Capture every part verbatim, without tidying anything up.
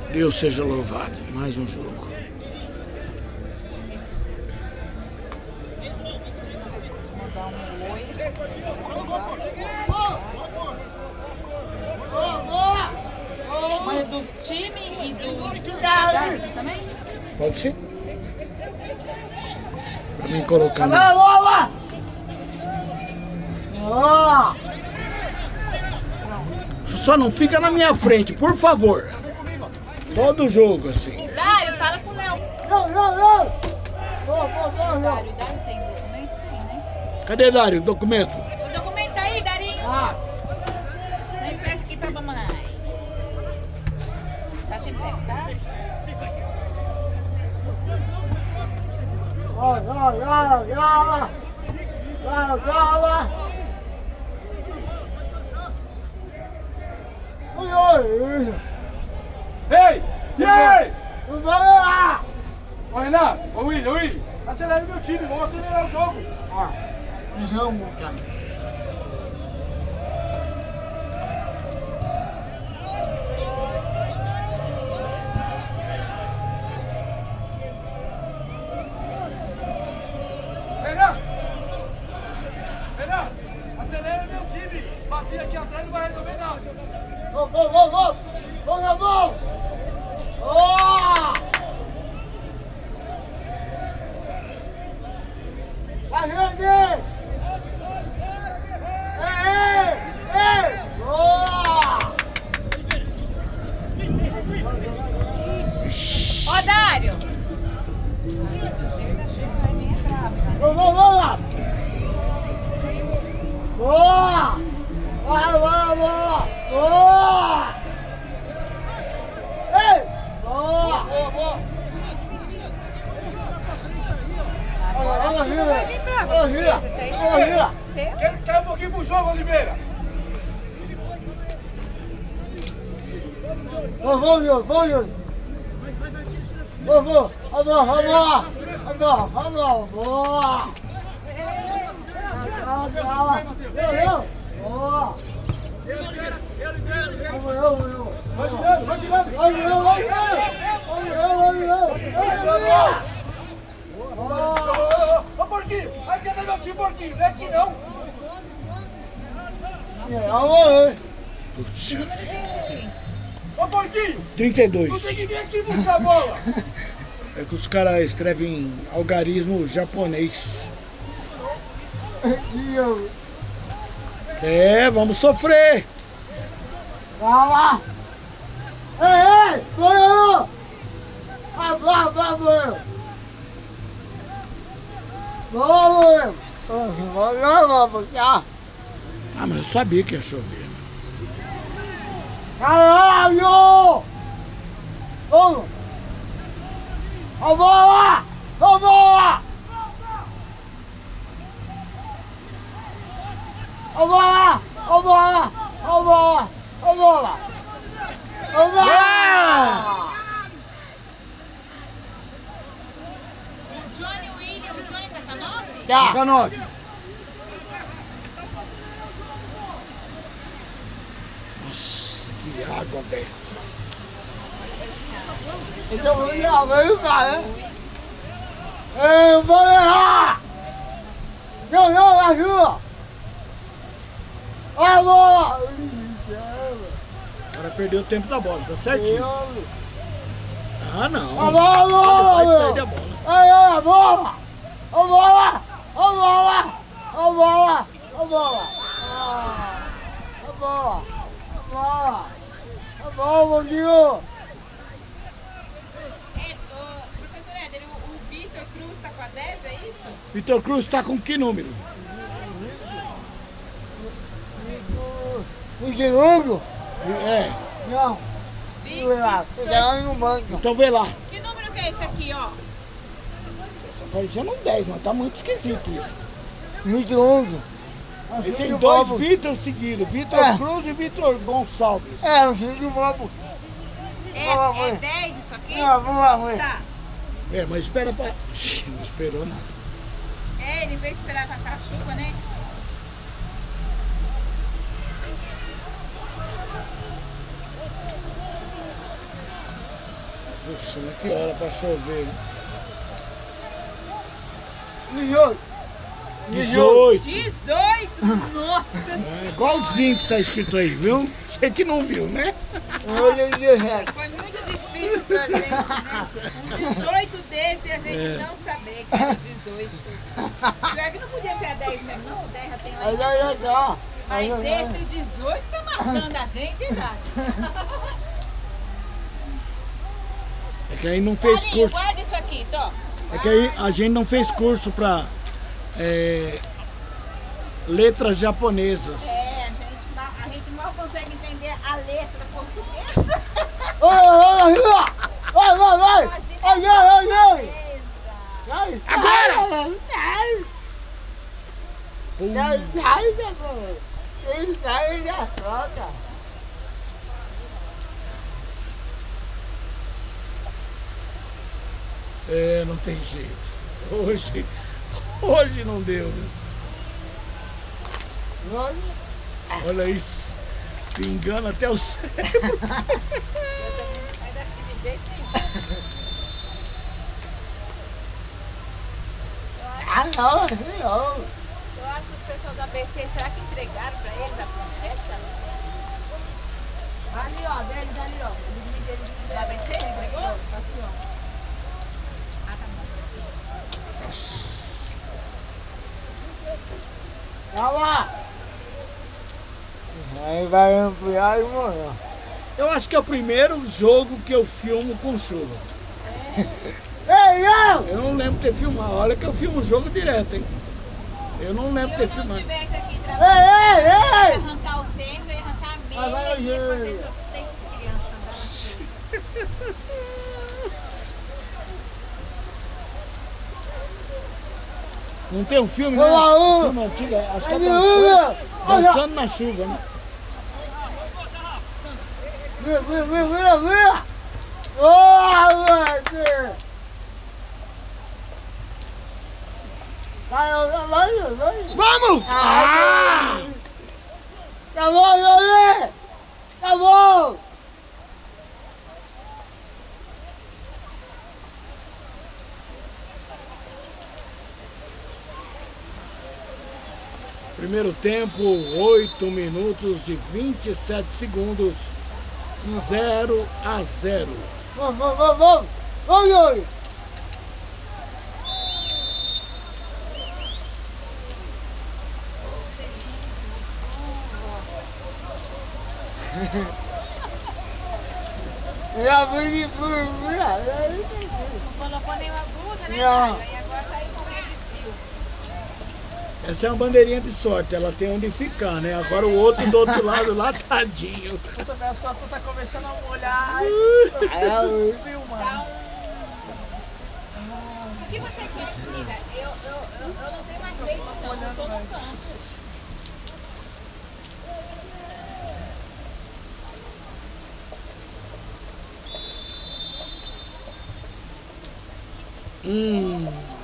Deus seja louvado. Mais um jogo. Mas dos times e dos árbitros também? Pode ser? Pra mim colocar. Só não fica na minha frente, por favor. Todo jogo assim. Dário, fala com o Léo. Não, não, não! Dário, Dário tem documento? Tem, né? Cadê, Dário, o documento? O documento tá aí, Darinho. Ah! Vem empresta aqui pra mamãe. Tá te entregue, tá? Ó, ó, ó, ó! Ó, ó, ó! Oi, oi! Ei! E aí? Não vai lá! Ô Renato, ô William, ô William, acelera o meu time, vamos acelerar o jogo. Ah, jogo, cara. Renato! Renato, acelera meu time. Vazio aqui atrás não vai resolver nada. Vamos, vamos, vamos, vamos! Vamos, vamos! Ó! Ajude! Ei, ei! Boa! Ó, Dário. Chega, chega, vai vir entrar. Vamos, vamos, vamos lá! Boa! Bora, bora, bora! Boa! Ei! Boa! Boa, boa. Olha, olha, gira! Olha, gira! Olha, gira! Quero que saia um pouquinho pro jogo, Oliveira. Vamos, vamos, Júlio! Vamos, Júlio! Vamos, vamos! Vamos, vamos! Vamos, vamos! Boa! Calma, calma! Eu, eu! Boa! Vamos, eu, eu! Vai tirando, vai tirando. Vamos, eu, vamos, eu! Vamos, eu, vamos, eu! Boa! Ô, Porquinho, adianta meu time, Porquinho, não é aqui não. Ô, Porquinho, trinta e não tem dois. que vir aqui buscar a bola. É que os caras escrevem algarismo japonês. É, vamos sofrer. Calma! Ei, ei! Sou eu! Vamos, vamos! Vamos! Vamos, vamos! Ah, mas eu sabia que ia chover. Caralho! Vamos! A bola! A bola! A bola! A bola! A bola! A bola! A bola! O Johnny William, o Johnny tá com a nove? Tá. Fica nove. Nossa, que água, velho. Então vou virar, vai virar, né? Ei, eu vou errar! Não, não, ajuda! A bola! O cara perdeu o tempo da bola, tá certinho. Ah, não. A bola, a bola! Ele vai perder a bola. Ai, ai, a bola! A bola! A bola! A bola! A bola! Ah, a bola! A bola! A bola, Bondinho! É, ô, professor Éder, o, o Vitor Cruz tá com a dez, é isso? Vitor Cruz tá com que número? Miguelongo? É, Não. Victor. Pegaram no banco. então vê lá. Que número que é esse aqui, ó? Tá parecendo um dez, mas tá muito esquisito isso. Miguelongo. Ele tem dois Vitor seguidos, Vitor É. Cruz e Vitor Gonçalves. É, o filho do Bobo. É, Vamos lá, é mãe. dez isso aqui? Não, vamos lá, mãe. Tá. É, mas espera pra... Não esperou nada. É, ele veio esperar passar a chuva, né? Poxa, mas que hora pra chover. dezoito. dezoito. dezoito! Nossa! É igualzinho que tá escrito aí, viu? Você que não viu, né? Hoje é dezessete. Foi muito difícil pra gente, né? Um dezoito desse e a gente É. não saber que era dezoito. Pior que não podia ser a dez mesmo, não. O dez já tem lá. Aí já tá. Mas esse dezoito tá matando a gente, Dani. É que aí não fez Paulinho, curso. guarda isso aqui, Tó. É que aí a gente não fez curso pra é, letras japonesas. É, a gente, mal- a gente mal consegue entender a letra portuguesa. Olha, olha, olha. Vai, vai, vai. Ai, ai, ai, ai. Agora! Ai, Pum. ai, ai, ai. Ele tá aí na frota. É, não tem jeito. Hoje, hoje não deu, né? Olha isso. Pingando até o cérebro. Sai daqui de jeito nenhum. Ah, não, não. Eu acho que o pessoal do A B C, será que entregaram pra eles a plancheta? Ali, ó, deles ali, ó. Eles me deram do A B C, entregou? Aqui, ó. Ah, tá bom. Calma. Aí vai ampliar e morreu. Eu acho que é o primeiro jogo que eu filmo com chuva. Ei, não! Eu não lembro de ter filmado. Olha que eu filmo o jogo direto, hein? Eu não lembro de ter Se eu não filmado. tivesse aqui Ei, trabalhando, ei, eu ia ei! arrancar o tempo, eu ia arrancar a Vai, vai, meia, ia fazer vai. todo tempo de criança andando assim. Não tem um filme, né? Olá, ô! Filme antigo, acho que é Ai, dançando, olha! dançando na chuva, né? Vira, vira, vira, vira, vira! Oh, Deus! Vai, vai, vai, vai! Vamos! Ah! Tá bom, Yuri! Tá bom! Primeiro tempo, oito minutos e vinte e sete segundos. zero a zero. Vamos, vamos, vamos, vamos! Vamos, Yuri! Já fui de fui, Não colocou nenhuma blusa, né, Não. Caio? E agora tá aí com medo de frio. Essa é uma bandeirinha de sorte, ela tem onde ficar, né? Agora o outro do outro lado lá, tadinho. Eu também, as costas tá começando a molhar. Ai, frio, mano. O que você quer, menina? Eu, eu, eu, eu não tenho mais leite, não. Eu tô no canto. Hum,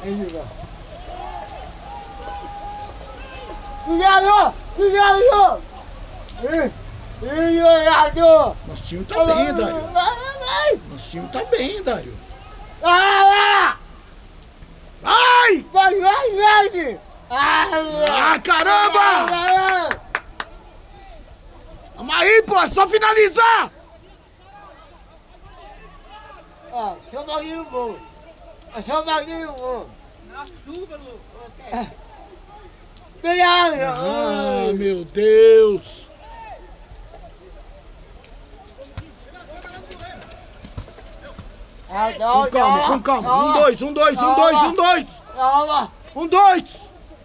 Cuidado! Cuidado! Ih, ih, olhado! nosso time tá bem, Dário. Vai, vai! Nosso time tá bem, Dário. Ah, Vai! vai, vai, vai! Ah, caramba! Vamos aí, pô, é só finalizar! Ó, só um pouquinho bom. Só um pouquinho bom. Nossa, chuva, Lu. Ok. Cuidado! Ah, meu Deus! Ah, Com calma, com calma. Um, dois, um, dois, um, dois, um, dois! Calma! Um, dois!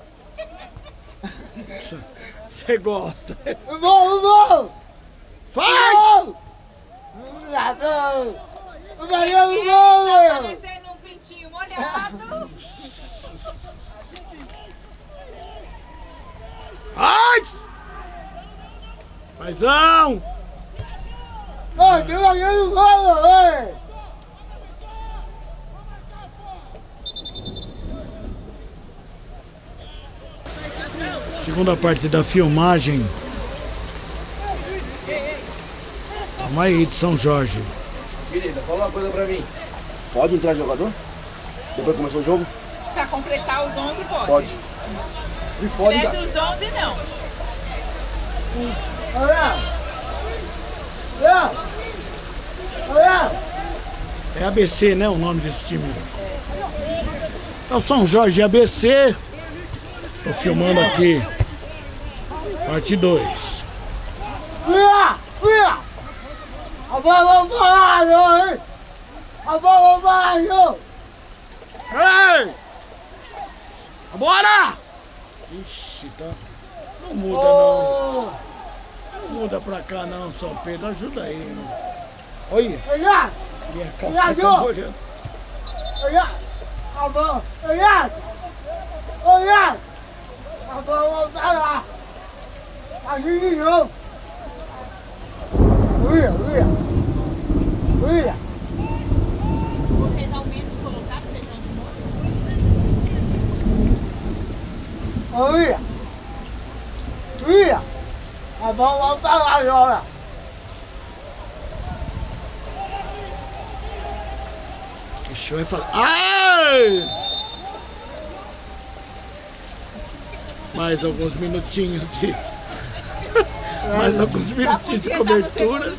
Você gosta. Vamos, vamos! Faz! Cuidado! Vai, Tá vamos! descendo um pintinho molhado. Faz! Paizão! Ó, tem alguém no gol, oi! Segunda parte da filmagem. Vamos aí de São Jorge. Querida, fala uma coisa pra mim. Pode entrar jogador? Depois que começou o jogo? Pra completar os onze, pode. Pode. E pode Tivesse dar. os onze, não. Olha! Olha! Olha! É A B C, né? O nome desse time. É o São Jorge A B C. Tô filmando aqui. Parte dois. Olha! Olha! A bola vai parar, hein? A bola vai parar, Ei! Bora! Ixi, tá. Não muda não. Não muda pra cá não, São Pedro. Ajuda aí, né? Olha, Olha! minha calça tá molhando. Olha! A bola! Olha! Olha! A bola vai parar! Aqui de novo! Olha! Olha! Olha! Vocês ao menos colocaram o feijão de molho? Olha! Olha! A bola vai parar agora! Ixi, vai falar. Ai! Mais alguns minutinhos de. Mais alguns minutinhos de cobertura.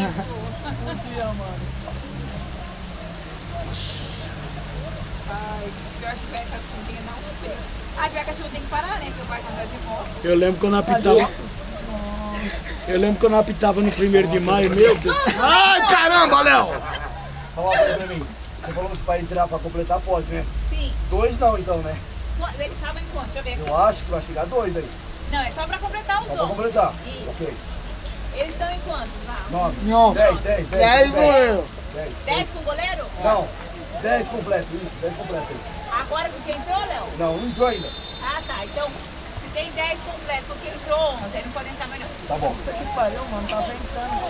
Ai, pior que pega a chuvinha não sei. Ah, pior que a chuva tem que parar, né? Porque o pai tá andando de moto. Eu lembro quando eu apitava. Eu lembro quando eu apitava no primeiro de maio, meu Deus. Ai, caramba, Léo! Fala uma coisa pra mim. Você falou que pra entrar, pra completar, pode, né? Sim. Dois não, então, né? Ele tava em quanto? Deixa eu ver aqui. Eu acho que vai chegar dois aí. Não, é só pra completar os Só pra onze. completar. Isso. Ok. Eles estão em quantos? Lá? Nove. Não! Dez, dez, dez. Dez morreu! Dez. dez com o goleiro? Não. Dez completo, isso. Dez completo aí. Agora porque entrou, Léo? Não, não entrou ainda. Ah, tá. Então, se tem dez completos, porque entrou onze, aí não pode entrar mais não. Tá bom. Que pariu, mano. Tá ventando.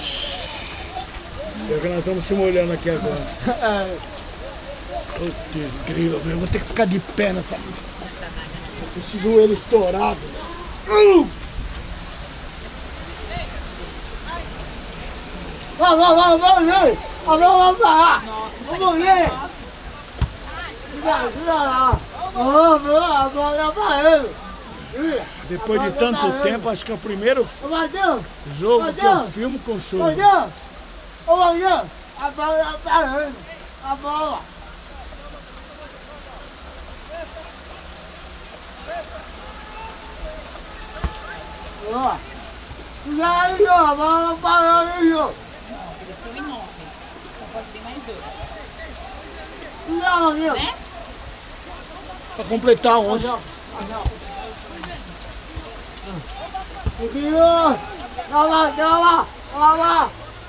É que nós estamos se molhando aqui agora. Putz, grilo, meu. Vou ter que ficar de pé nessa. Esse joelho estourado. Uh! Vai, vai, vai, vai, vai! A bola vai parar! Vamos ver! Tira, tira lá! Vamos, a bola vai parar! Depois de tanto tempo, acho que é o primeiro Ô, Matheus! jogo que eu filmo com chuva. Matheus! Ô, Matheus! A bola vai parando! A bola! Ó! Já aí, ó! A bola parando aí, ó! Não, eles estão em nove. Então pode ter mais dois. Já, Matheus! Né? Pra completar onze. Aqui, ó! Calma, calma! Calma!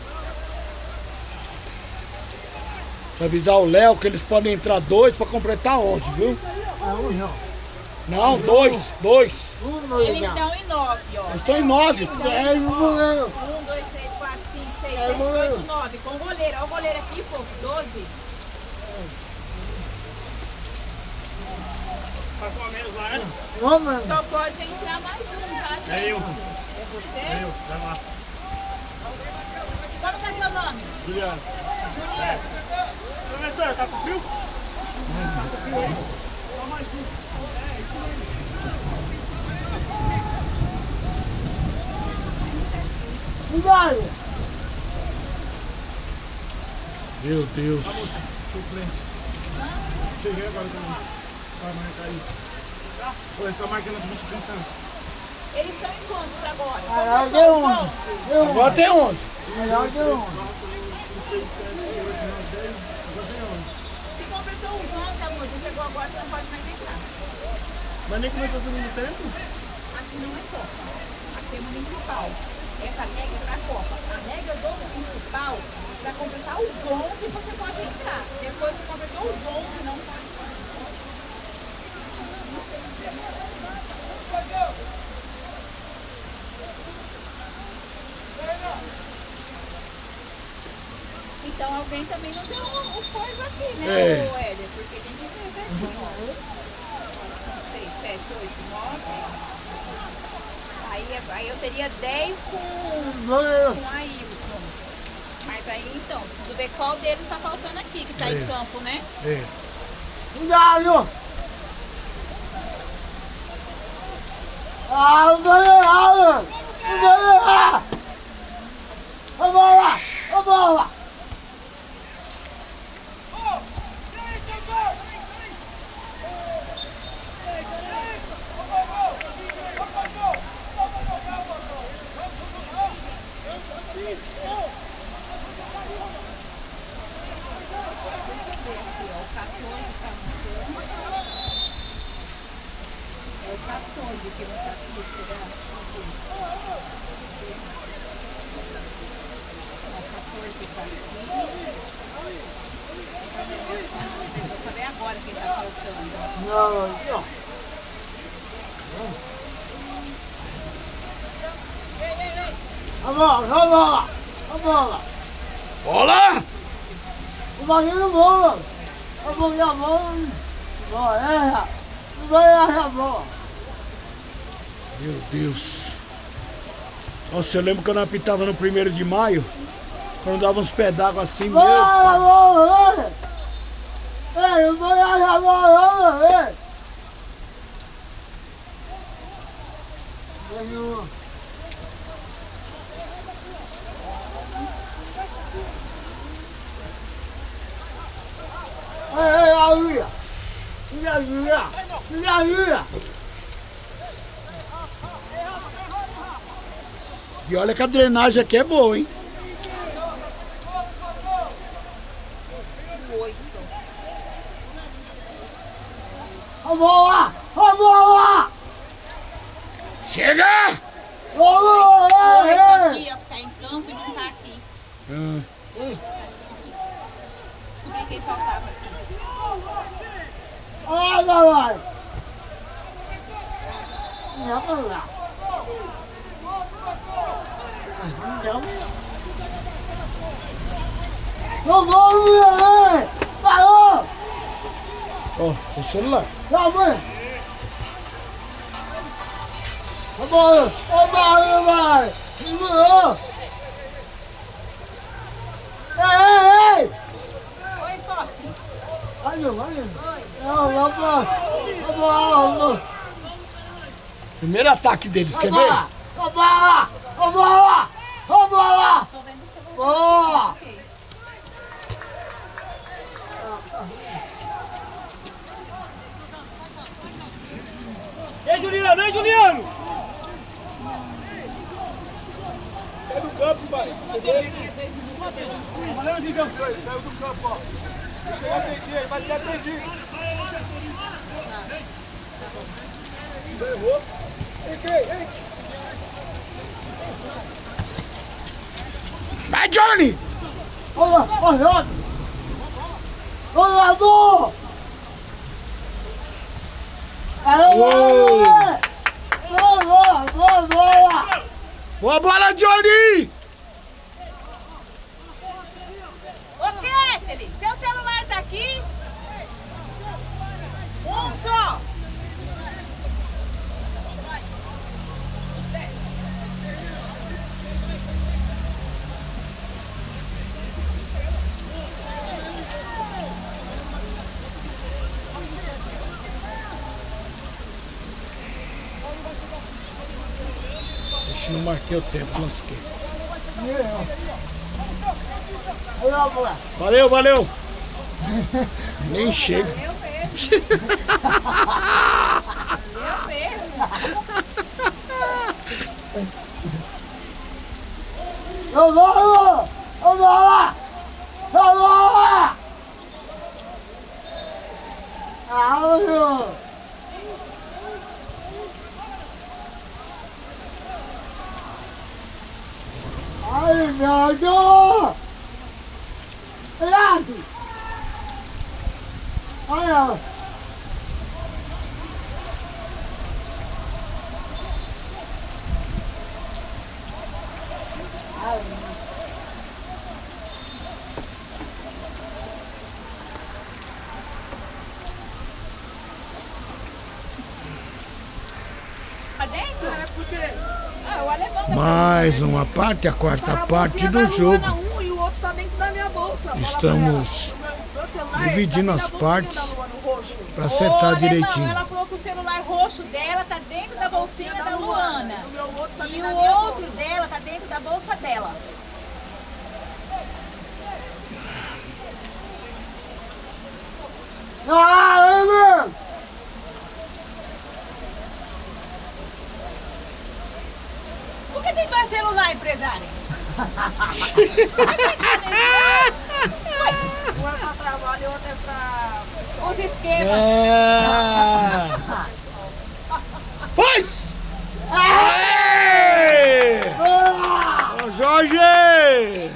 Pra avisar o Léo que eles podem entrar dois pra completar onze, viu? Não, não. Não, dois, dois. Um, Eles estão em nove, ó. Eles estão em nove. Dez goleiro. Um, dois, três, quatro, cinco, seis, É, sete, goleiro. oito, nove. Com o goleiro. Olha o goleiro aqui, pô. doze. Não, mano. Só pode entrar mais um, tá? É eu. É você? É eu. Vai lá. Qual que é seu nome? Juliano. Juliano. Professor, tá com frio? Cuidado. Meu Deus. Cheguei agora também. Pra marcar aí. Pô, essa máquina de gente pensando. Eles estão em quantos agora? Melhor que um. Deu um. Agora tem onze. Melhor que um. Se completou os onze, amor, você chegou agora, você não pode mais entrar. Mas nem começou o segundo tempo? Aqui não é Copa. Aqui é municipal. Essa regra é da Copa. A regra do municipal, para completar os onze, você pode entrar. Depois que completou os onze, não pode entrar. Então alguém também não deu o coisa aqui, né, É. o Éder? Porque tem que ser certinho. seis, sete, oito, nove. Aí, aí eu teria dez com, Goleiro. com a Ailton. Mais pra ir então. Preciso ver qual deles tá faltando aqui, que tá É. em campo, né? É. Cuidado! Ah, não vai errar! Não vai errar! A bola! A bola! É o quatorze que não tá aqui, será? O quatorze tá aqui. Vou saber agora quem tá faltando. Não, aqui, ó. A bola, a bola! A bola! Bola! O Maguinho bola! A bola, a bola! Bola, erra! Não vai errar a bola! Meu Deus. Nossa, eu lembro quando eu apitava no primeiro de maio, quando dava uns pés d'água assim, meu Bola, pai. bola, olha! Ei, não vai errar a bola, ei! Ganhou! Ei, ei, aí! Me ajuda! Me ajuda! E olha que a drenagem aqui é boa, hein? Oito. A bola! A bola! Chega! Bola! Ei, Oito ei! aqui, ó, que tá em campo e não tá aqui. Ah, Descobri quem faltava aqui. Ah, vai! Não, não, não. Não vou, mulher! Parou! ó, o celular. Não, mãe! A bola! A bola, vai! Segurou! Ei, ei, ei! Oi, Toque. Vai, vai! Não, não, não! A bola! Primeiro ataque deles, A quer ver? bola! A bola! A bola! A bola! Tô vendo o celular. Boa! Ok. Ei, Juliano, ei, Juliano! Sai do campo, vai. Valeu, Digão, saiu do campo, ó. Deixa eu atendido, ele vai ser atendido. Errou. Ei, ei. Vai, Johnny! Olha, olha! Olha, boa! Aê, Uou! aê! Boa, boa, boa, boa! Boa bola, Johnny! Ô, Ketley, seu celular tá aqui? Um só. Ixi, não marquei o tempo, lasquei. Olha, boa! Valeu, valeu! Nem chega. Eu mesmo. Eu mesmo. Eu vou! Eu vou lá! Eu vou lá! Ah, meu! Ai, meu Deus! Olha! Olha! Tá dentro? Ah, o alemão tá Mais uma parte, a quarta parte do Você vai jogo. arrumando um e o outro tá meio Estamos dividindo as partes para acertar direitinho. Ela falou que o celular roxo dela tá dentro da bolsinha da Luana. E o outro dela tá dentro da bolsa dela. Ah, meu! Por que tem dois celulares, empresário? Um é pra trabalho e outro é pra... Os esquemas. É. Faz! Aê! São Jorge!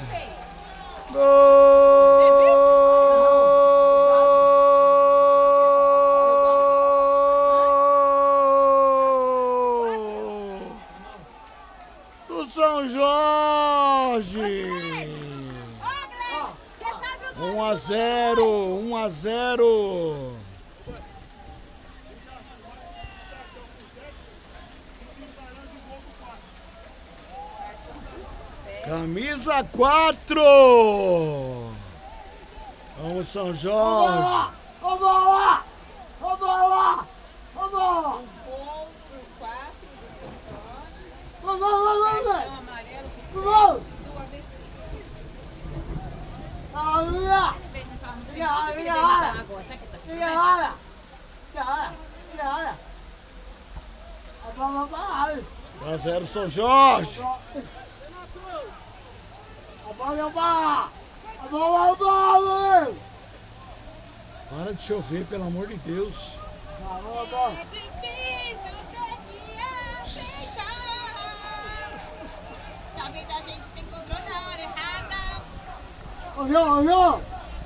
Gol! Do São Jorge! um a zero, um a zero. Camisa quatro. Vamos, São Jorge. Ô bola! Ô bola! Ô bola! O gol por quatro do São Jorge. Ô bola! O amarelo por Ô bola! do A B C. Olha! um a zero, São Jorge. Para de chover, pelo amor de Deus. É difícil ter que aceitar. Talvez a gente se encontrou na hora errada. Olha, olha!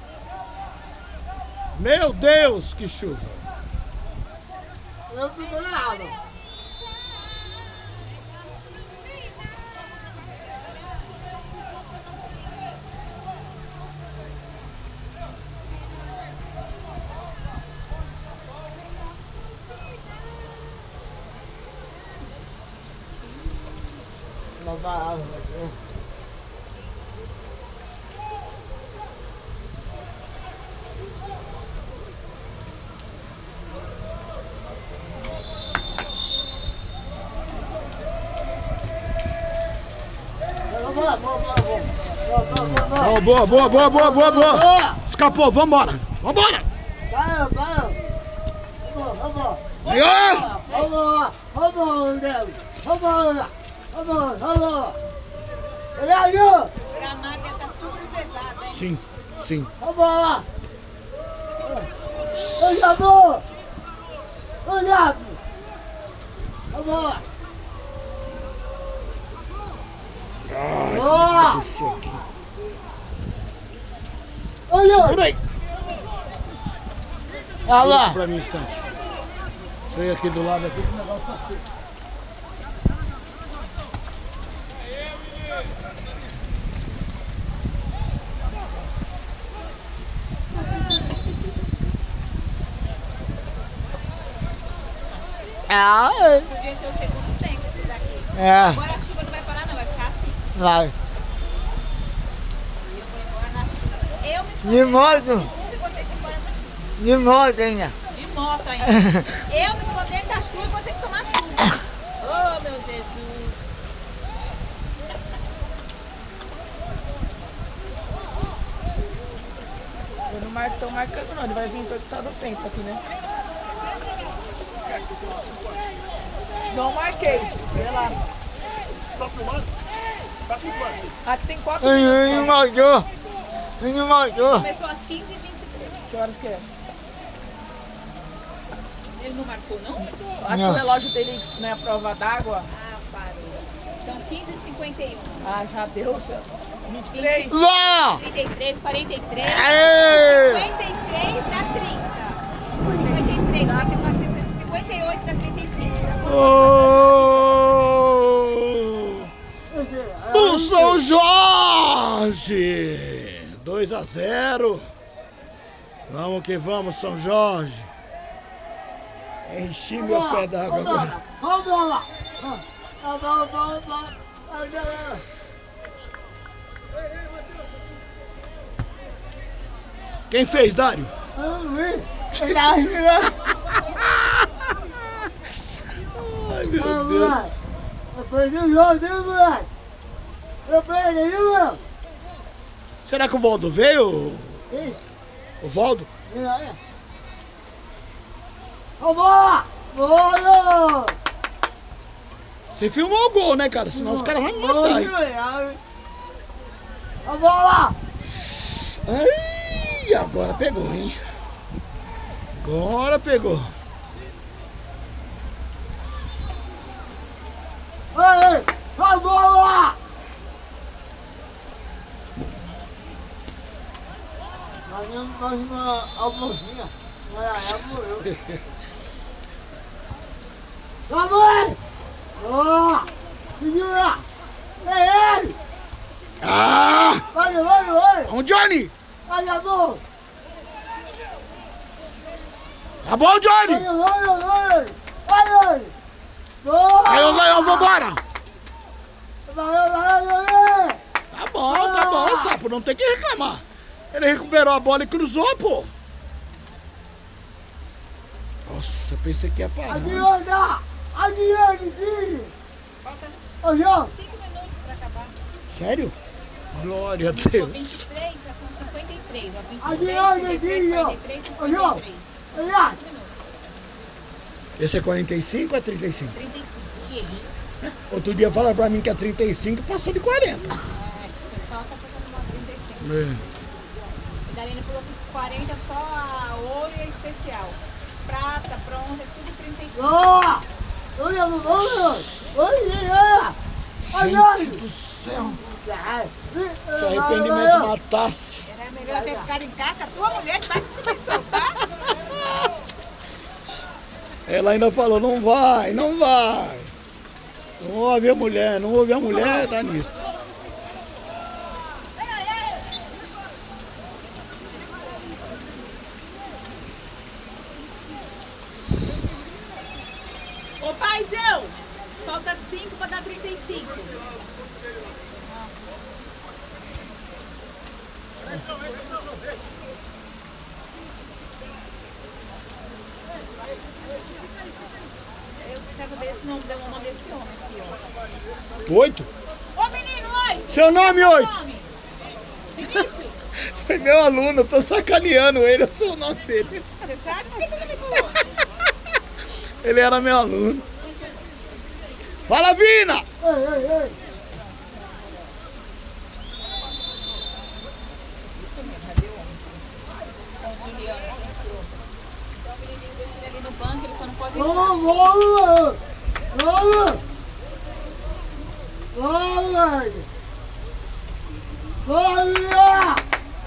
Meu Deus, que chuva. Eu tô nada. Não vai. Oh, boa, boa, boa, boa, boa, boa. Escapou, vambora. Vambora. Vai, vai. Vamos, vamos. Ganhou. Vamos, vamos, Deus. Vamos, vamos, vamos. Olha aí. O gramado deve estar super pesado, hein? Sim, sim. Vamos lá. Olha, amor. Olha. Vamos lá. Ai, Boa. que descer aqui. Olha. Segura aí. Olha Segura lá. pra mim um instante. Vem aqui do lado aqui que o negócio tá feio. Ah, Podia ser o segundo tempo esse daqui. é. Agora a chuva não vai parar não, vai ficar assim. Vai. Eu vou embora na chuva. Eu me De moto. escondi e vou ter que ir embora na chuva. De moto ainda. De moto ainda. Eu me escondendo da chuva e vou ter que tomar chuva. Oh, meu Jesus. Eu não mar- tô marcando não, ele vai vir todo o tempo aqui, né? Não marquei, vê lá. Tá filmando? Tá filmando? Aqui tem quatro Ele minutos. me só. matou. Ele me matou. Começou às quinze e vinte e três. Que horas que é? Ele não marcou, não? Acho Não. que o relógio dele não é a prova d'água. Ah, parou. São quinze e cinquenta e um. Ah, já deu, senhor. vinte e três. Vá! trinta e três, quarenta e três. Aê! cinquenta e três dá trinta. cinquenta e três, cinquenta e quatro, cinquenta e oito dá trinta e cinco. Oh! O São Jorge! dois a zero. Vamos que vamos, São Jorge. Enchi meu pé d'água agora. Vamos lá. Vamos, vamos, vamos. Vamos. Quem fez, Dário? Eu não vi. Ele tá girando. Ai, meu Ah, Deus. moleque. Eu perdi o jogo, viu, moleque? Eu perdi, viu, meu? Será que o Valdo veio? Ih, O Valdo? vem aí. Ô, bola! Bola! Você filmou o gol, né, cara? Senão os caras vão me matar aí. Ô, bola! Ai, agora pegou, hein? Agora pegou. Ei, a bola! Nós não fazemos uma almocinha. Olha, ela morreu. Vamos! Boa! Segura! É ele! Ah! Vai, vai, vai! Vamos, Johnny! Vai, amor! Tá bom, Johnny! Vai, vai, vai! Vai, boa! Ganhou, ganhou, vambora! Vai, vai, vai! Tá bom, tá bom, sapo, não tem que reclamar. Ele recuperou a bola e cruzou, pô. Nossa, pensei que ia parar. Adianta! Adianta, filho! Falta Ô, João! cinco minutos pra acabar. Sério? Glória a São Deus. vinte e três, já são cinquenta e três. Ó, vinte e Adianta, três, trinta e três, filho! quarenta e três, Ô, João! cinquenta e três. Olha! Esse é quarenta e cinco ou é trinta e cinco? trinta e cinco. Que errei. Outro dia falaram pra mim que é trinta e cinco, passou de quarenta. Ah, esse pessoal tá passando uma trinta e cinco. É. A Darina falou que quarenta só a ouro e a especial. Prata, pronta, é tudo trinta e cinco. Boa! Olha, olha! Olha! Olha! Gente do céu. Se Se arrependimento matasse. Era melhor ter ficado em casa com a tua mulher, vai se soltar. Ela ainda falou, não vai, não vai. Não ouve a mulher, não ouve a mulher, dá nisso. Ô paizão, falta cinco pra dar trinta e cinco. Eu precisava ver esse nome, deu uma desse homem aqui, ó. Oito? Ô menino, oi! Seu nome, oito? Nome? Vinícius, Foi meu aluno, eu tô sacaneando ele, eu sou o nome dele. você sabe por que você me falou? Ele era meu aluno. Fala, Vina! Ei, ei, ei! Com o Juliano, que entrou. Então o menininho deixa ele ali no banco, ele só não pode entrar. Vamos, vamos! Vamos! Vamos! Vamos!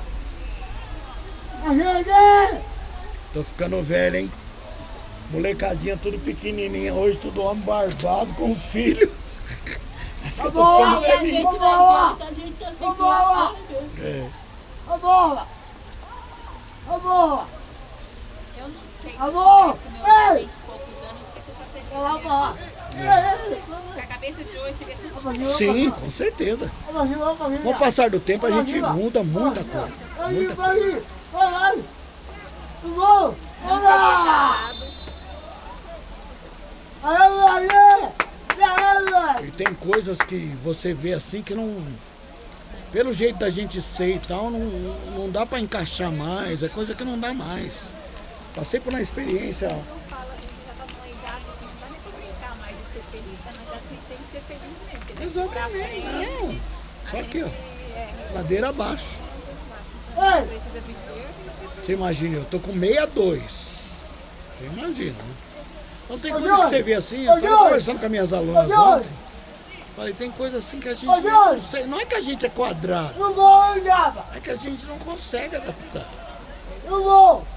Ajude! Tô ficando velho, hein? Molecadinha tudo pequenininha, hoje tudo homem barbado com filho. Acho que eu tô ficando Vamos! velhinho. Vamos! Vamos! É. A bola! A bola! Eu não sei se Amor! eu tivesse meus Ei! vinte e poucos anos, o que que eu fazer com A a minha bola! vida? Porque a cabeça de hoje seria tudo Sim, com certeza. Com o passar do tempo a gente muda muita coisa. Muita coisa. Vai, vai! Vamos! Vamos lá! Aí, aí! E tem coisas que você vê assim que não... Pelo jeito da gente ser e tal, não, não dá pra encaixar mais, é coisa que não dá mais. Passei por uma experiência... Eu falo, a gente já tá numa idade que não dá nem pra brincar mais de ser feliz, tá? Mas a gente tem que ser feliz mesmo. Entendeu? Exatamente, Pra não. frente, Só a aqui, ó. gente, é, Ladeira abaixo. Ei! precisa viver, precisa Você imagina, eu tô com sessenta e dois. Você imagina, né? Então tem Ô, coisa que Jorge! você vê assim, Ô, eu tava Jorge! conversando com as minhas alunas Ô, Jorge! ontem. Falei, tem coisa assim que a gente Ô, não Jorge! consegue. Não é que a gente é quadrado, Não vou andar! é que a gente não consegue adaptar. Não vou!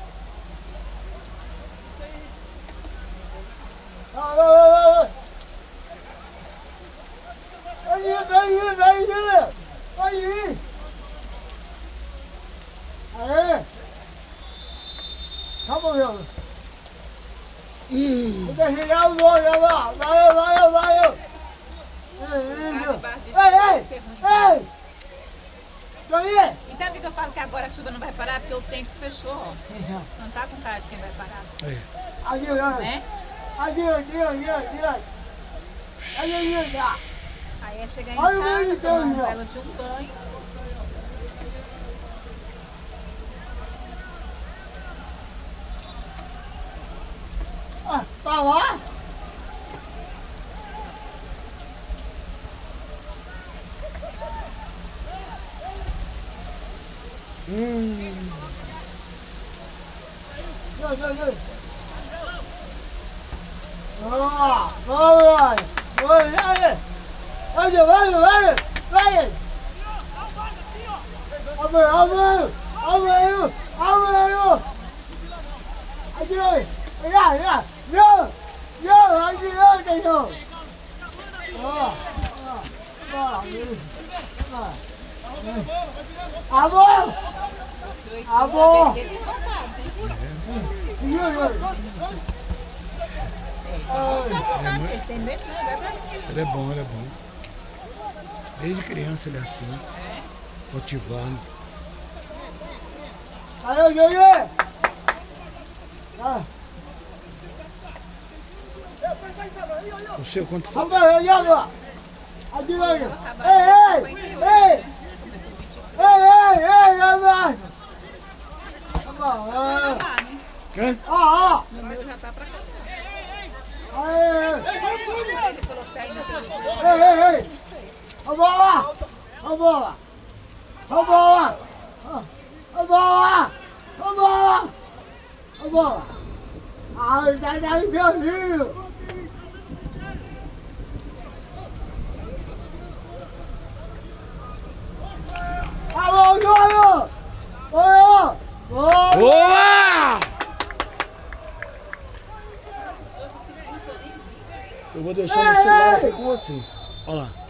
Vai ir, vai ir, vai ir! Vai ir! Aê! Calma, meu! Hum, Vou desligar o olho, vai! Vai, vai, vai! Isso! Ei, ei! Ei! Daí! E sabe o que eu falo que agora a chuva não vai parar? porque o tempo fechou, ó. Não tá com cara de quem vai parar. É. Aqui, olha. Né? Aqui, aqui, aqui, aqui. Aqui, aqui, aqui. Aí é chegar em Olha o casa, banho, tomar um então, belo de um banho. Ah, tá lá? Hum. Vai, vai, vai. Ah, vai, vai, vai. Vai, vai, vai, vai. Abre, abre, abre, abre. Aqui, olha, olha, não, não, aqui, olha, não. Ah, ah, ah, ah. Abre. Ah, bom! Tem vontade, hein? E aí, É muito- Ele tem medo, né? Vai pra cima. Ele é bom, ele é bom. Desde criança ele é assim. Motivando. aí, aí, aí! Ah, O seu quanto foi? vamos aí, agora! Aqui, aí! Ei, ei, ei! Ei, ei, ei, agora! Vamos lá, Tá, né? Quê? ah, O meu já tá pra cá. ah! Aí, Ele falou que tá indo pelo ei, ei, ei! Vamos lá! Vamos lá! Vamos lá! Vamos lá! Vamos lá! Vamos lá! Ai, tá dando sozinho! Alô, Júlio! Oi! Oi! Boa! Eu vou deixar o celular aqui com você. Olha lá.